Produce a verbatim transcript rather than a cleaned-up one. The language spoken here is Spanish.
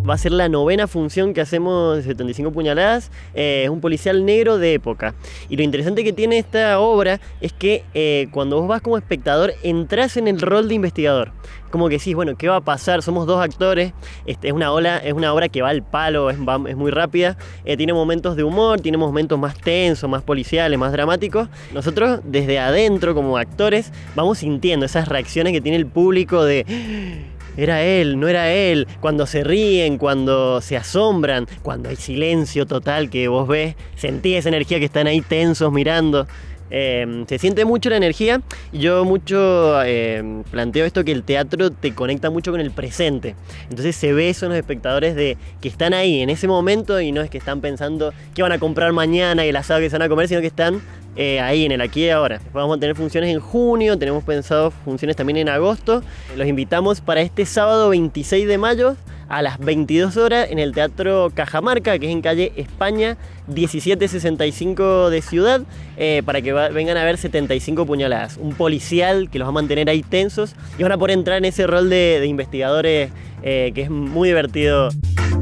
Va a ser la novena función que hacemos de setenta y cinco puñaladas. Eh, es un policial negro de época. Y lo interesante que tiene esta obra es que eh, cuando vos vas como espectador, entras en el rol de investigador. Como que decís, bueno, ¿qué va a pasar? Somos dos actores. Este, es, una ola, es una obra que va al palo, es, va, es muy rápida. Eh, tiene momentos de humor, tiene momentos más tensos, más policiales, más dramáticos. Nosotros, desde adentro, como actores, vamos sintiendo esas reacciones que tiene el público de... Era él, no era él. Cuando se ríen, cuando se asombran, cuando hay silencio total que vos ves, sentís esa energía que están ahí tensos mirando. Eh, se siente mucho la energía. Yo mucho eh, planteo esto, que el teatro te conecta mucho con el presente. Entonces se ve eso en los espectadores, de que están ahí en ese momento, y no es que están pensando qué van a comprar mañana y el asado que se van a comer, sino que están eh, ahí en el aquí y ahora. Después vamos a tener funciones en junio, tenemos pensado funciones también en agosto. Los invitamos para este sábado veintiséis de mayo a las veintidós horas en el Teatro Cajamarca, que es en calle España diecisiete sesenta y cinco de Ciudad, eh, para que va, vengan a ver setenta y cinco puñaladas. Un policial que los va a mantener ahí tensos y van a poder entrar en ese rol de, de investigadores, eh, que es muy divertido.